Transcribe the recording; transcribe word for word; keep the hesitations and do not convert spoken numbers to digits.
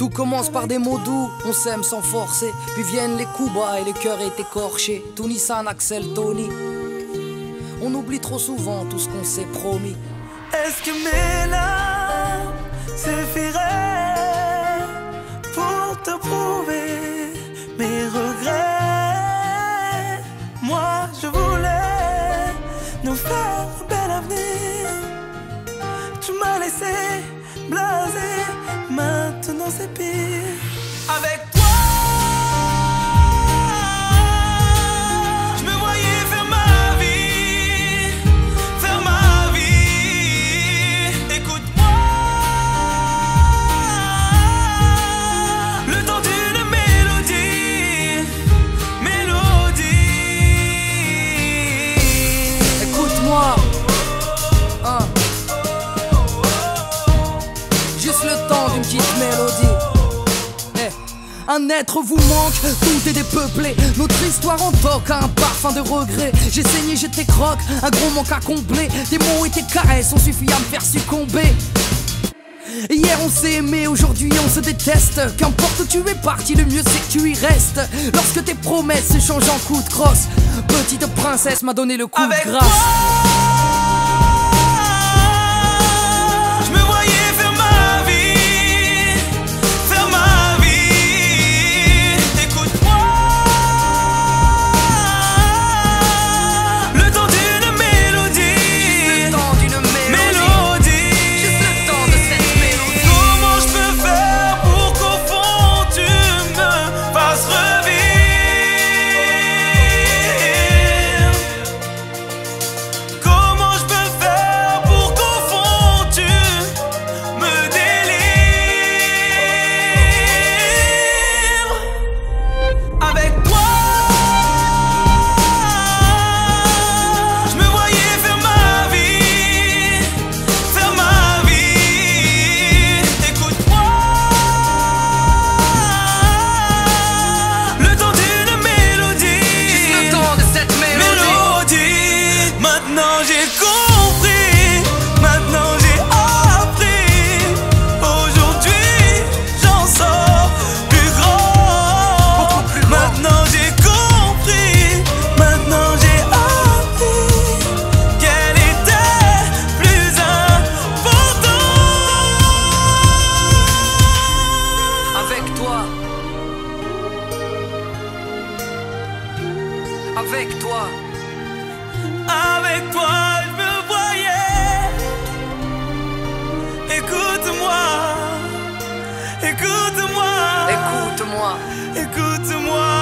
Tout commence par des mots doux, on s'aime sans forcer. Puis viennent les coups bas et le cœur est écorché. Tout Nissan, Axel, Tony. On oublie trop souvent tout ce qu'on s'est promis. Est-ce que mes larmes suffiraient pour te prouver mes regrets? Moi je voulais nous faire un bel avenir. Tu m'as laissé blasé, maintenant c'est pire. Avec toi un être vous manque, tout est dépeuplé. Notre histoire en toque a un parfum de regret. J'ai saigné, j'étais croque, un gros manque à combler. Tes mots et tes caresses ont suffi à me faire succomber. Hier on s'est aimé, aujourd'hui on se déteste. Qu'importe où tu es parti, le mieux c'est que tu y restes. Lorsque tes promesses se changent en coups de crosse, petite princesse m'a donné le coup avec de grâce. Maintenant j'ai compris, maintenant j'ai appris. Aujourd'hui j'en sors plus grand. Plus maintenant j'ai compris, maintenant j'ai appris qu'elle était plus importante. Avec toi, avec toi. Avec toi je me voyais. Écoute-moi, écoute-moi, Écoute-moi, écoute-moi.